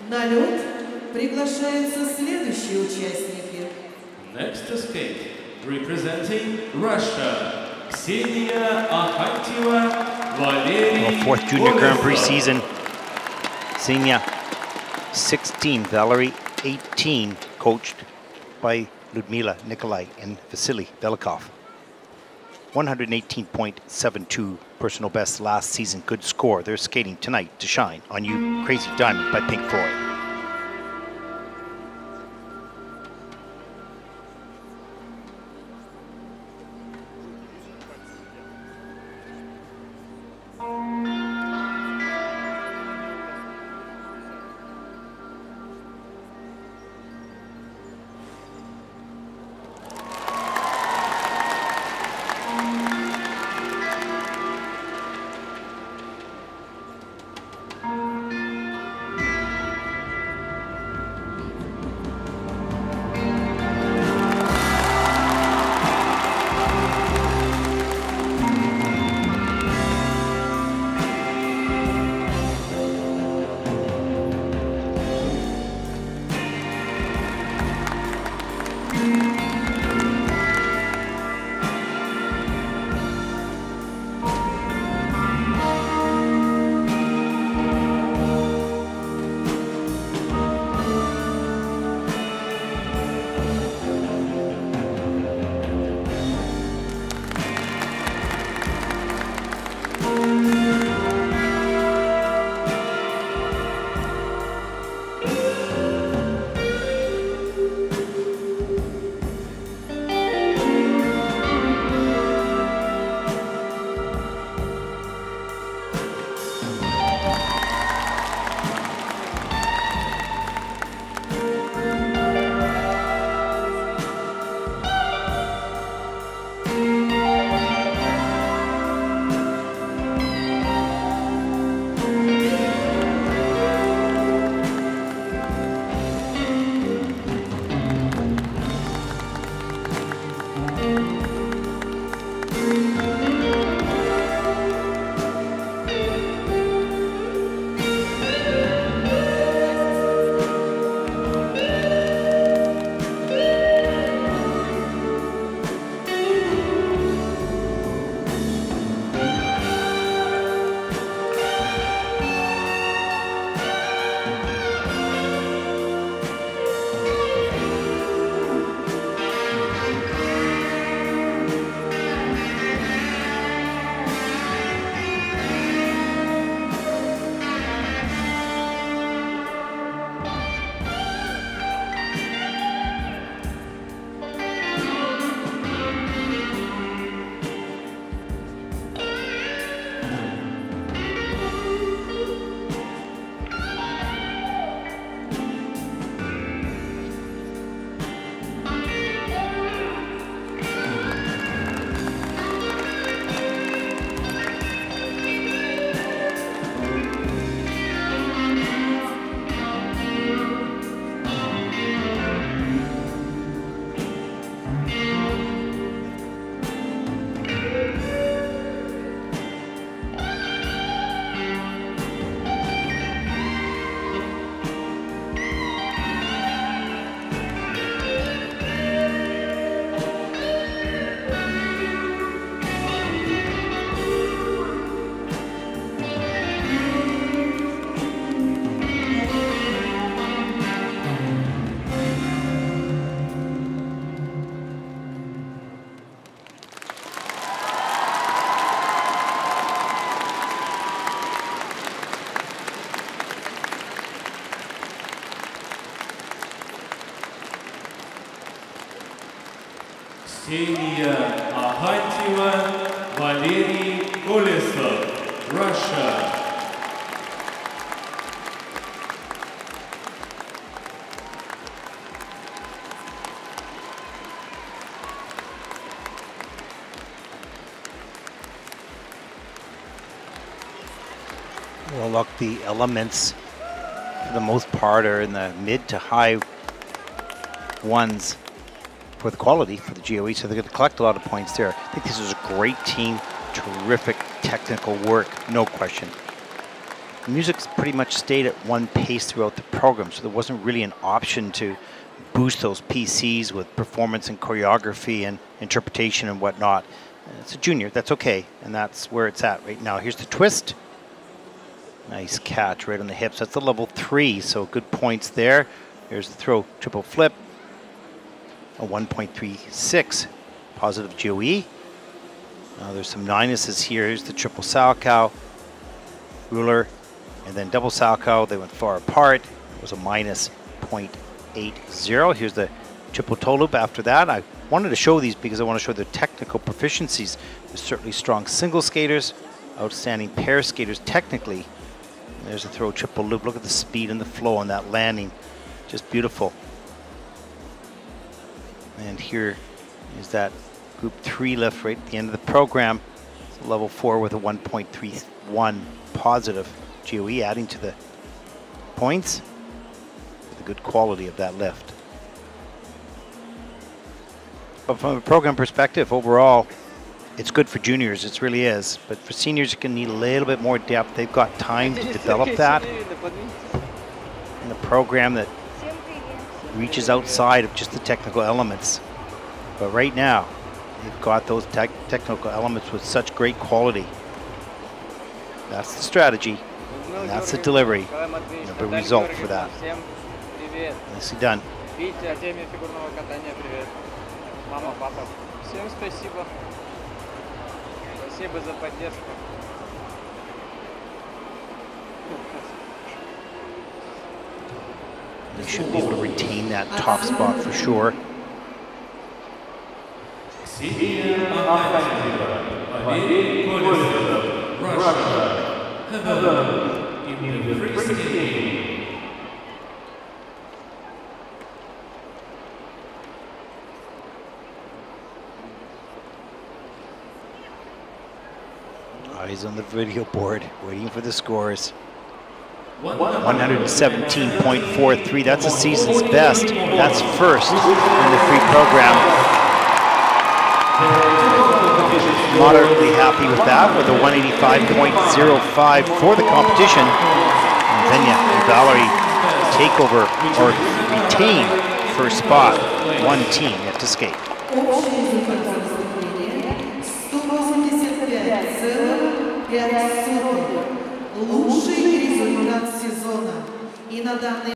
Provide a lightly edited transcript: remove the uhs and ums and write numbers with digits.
На лед приглашаются следующие участники. Next to skate, representing Russia, Ksenia Akhantьева, Valery. Fourth Junior Grand Prix season. Ksenia 16, Valery 18, coached by Ludmila Nikolai and Vasily Velikov. 118.72 personal best last season. Good score. They're skating tonight to shine on You Crazy Diamond by Pink Floyd. Ksenia Akhantьева, Valery Kolesov, Russia. Well, look, the elements for the most part are in the mid to high ones for the quality for the GOE, so they're going to collect a lot of points there. I think this is a great team, terrific technical work, no question. the music's pretty much stayed at one pace throughout the program, so there wasn't really an option to boost those PCs with performance and choreography and interpretation and whatnot. It's a junior, that's okay, and that's where it's at right now. Here's the twist. Nice catch right on the hips. That's the level 3, so good points there. Here's the throw, triple flip. A 1.36, positive GOE. Now there's some minuses here. Here's the triple Salchow, ruler, and then double Salchow. They went far apart. It was a minus 0.80. Here's the triple toe loop after that. I wanted to show these because I want to show their technical proficiencies. There's certainly strong single skaters, outstanding pair skaters technically. There's a throw triple loop. Look at the speed and the flow on that landing. Just beautiful. And here is that group 3 lift right at the end of the program. It's level 4 with a 1.31 positive GOE, adding to the points with the good quality of that lift. But from a program perspective, overall, it's good for juniors, it really is. But for seniors, you can need a little bit more depth. They've got time to develop that in a program that reaches outside of just the technical elements. But right now, they've got those technical elements with such great quality. That's the strategy, and that's the delivery, and the result for that. Nicely done. Мама, папа, всем спасибо. Спасибо за поддержку. They should be able to retain that top spot for sure. Eyes on the video board, waiting for the scores. 117.43, that's a season's best. That's first in the free program. Moderately happy with that, with a 185.05 for the competition. And Venya and Valerie take over, or retain first spot. One team yet to skate. Лучший результат сезона. И на данный